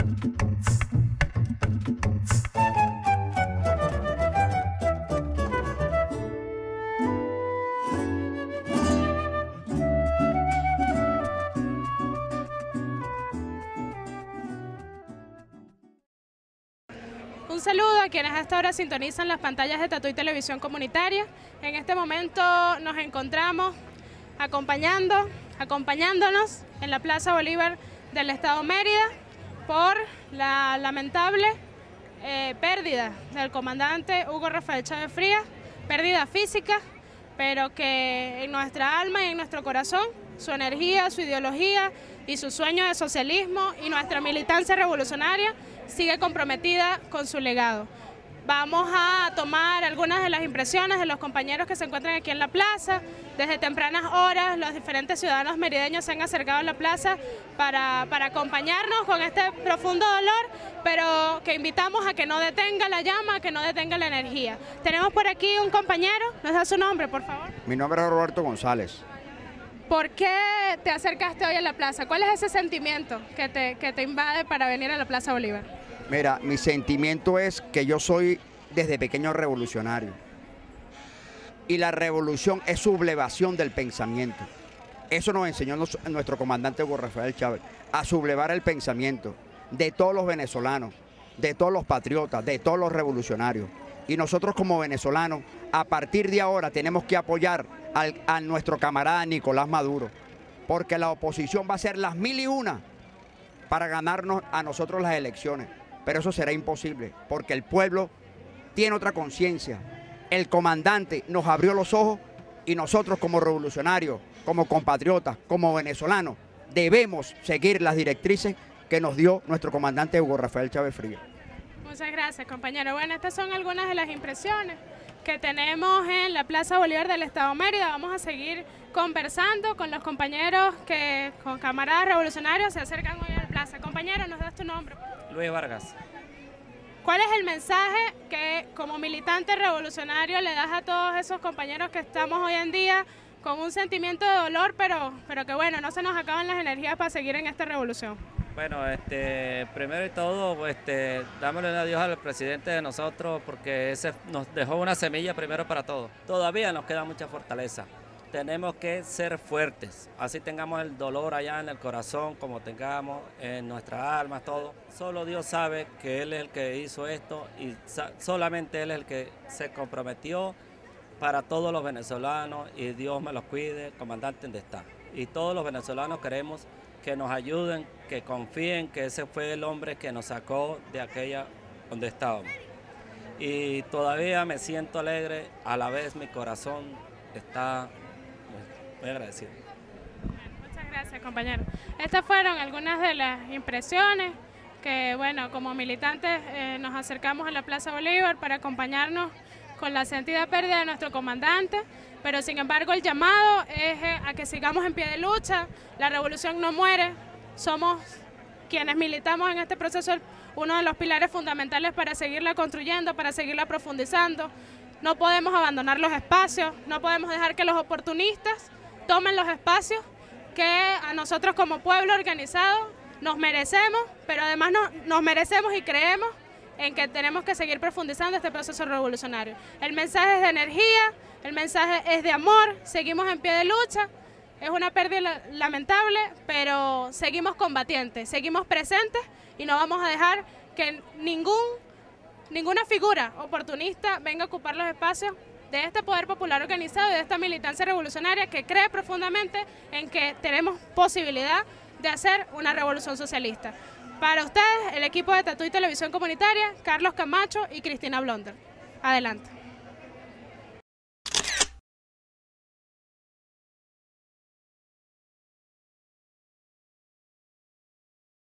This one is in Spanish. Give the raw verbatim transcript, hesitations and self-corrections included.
Un saludo a quienes hasta ahora sintonizan las pantallas de Tatuí Televisión Comunitaria. En este momento nos encontramos acompañando, acompañándonos en la Plaza Bolívar del Estado Mérida por la lamentable eh, pérdida del comandante Hugo Rafael Chávez Frías, pérdida física, pero que en nuestra alma y en nuestro corazón, su energía, su ideología y su sueño de socialismo y nuestra militancia revolucionaria sigue comprometida con su legado. Vamos a tomar algunas de las impresiones de los compañeros que se encuentran aquí en la plaza. Desde tempranas horas los diferentes ciudadanos merideños se han acercado a la plaza para, para acompañarnos con este profundo dolor, pero que invitamos a que no detenga la llama, a que no detenga la energía. Tenemos por aquí un compañero, ¿nos da su nombre, por favor? Mi nombre es Roberto González. ¿Por qué te acercaste hoy a la plaza? ¿Cuál es ese sentimiento que te, que te invade para venir a la Plaza Bolívar? Mira, mi sentimiento es que yo soy desde pequeño revolucionario. Y la revolución es sublevación del pensamiento. Eso nos enseñó nuestro comandante Hugo Rafael Chávez, a sublevar el pensamiento de todos los venezolanos, de todos los patriotas, de todos los revolucionarios. Y nosotros como venezolanos, a partir de ahora tenemos que apoyar al, a nuestro camarada Nicolás Maduro, porque la oposición va a hacer las mil y una para ganarnos a nosotros las elecciones. Pero eso será imposible, porque el pueblo tiene otra conciencia. El comandante nos abrió los ojos y nosotros como revolucionarios, como compatriotas, como venezolanos, debemos seguir las directrices que nos dio nuestro comandante Hugo Rafael Chávez Frías. Muchas gracias, compañero. Bueno, estas son algunas de las impresiones que tenemos en la Plaza Bolívar del Estado Mérida. Vamos a seguir conversando con los compañeros, que, con camaradas revolucionarios se acercan hoy a la plaza. Compañero, ¿nos das tu nombre? Luis Vargas. ¿Cuál es el mensaje que como militante revolucionario le das a todos esos compañeros que estamos hoy en día con un sentimiento de dolor, pero, pero que bueno, no se nos acaban las energías para seguir en esta revolución? Bueno, este, primero y todo, este, dámosle a Dios al presidente de nosotros, porque ese nos dejó una semilla primero para todos. Todavía nos queda mucha fortaleza. Tenemos que ser fuertes, así tengamos el dolor allá en el corazón, como tengamos en nuestras almas, todo. Solo Dios sabe que Él es el que hizo esto y solamente Él es el que se comprometió para todos los venezolanos, y Dios me los cuide, comandante, donde está. Y todos los venezolanos queremos que nos ayuden, que confíen que ese fue el hombre que nos sacó de aquella donde estábamos. Y todavía me siento alegre, a la vez mi corazón está muy agradecido. Muchas gracias, compañero. Estas fueron algunas de las impresiones que, bueno, como militantes eh, nos acercamos a la Plaza Bolívar para acompañarnos con la sentida pérdida de nuestro comandante, pero sin embargo el llamado es a que sigamos en pie de lucha. La revolución no muere, somos quienes militamos en este proceso uno de los pilares fundamentales para seguirla construyendo, para seguirla profundizando. No podemos abandonar los espacios, no podemos dejar que los oportunistas tomen los espacios que a nosotros como pueblo organizado nos merecemos, pero además no, nos merecemos y creemos en que tenemos que seguir profundizando este proceso revolucionario. El mensaje es de energía, el mensaje es de amor, seguimos en pie de lucha, es una pérdida lamentable, pero seguimos combatientes, seguimos presentes y no vamos a dejar que ningún, ninguna figura oportunista venga a ocupar los espacios de este poder popular organizado y de esta militancia revolucionaria que cree profundamente en que tenemos posibilidad de hacer una revolución socialista. Para ustedes, el equipo de Tatuí Televisión Comunitaria, Carlos Camacho y Cristina Blonder. Adelante.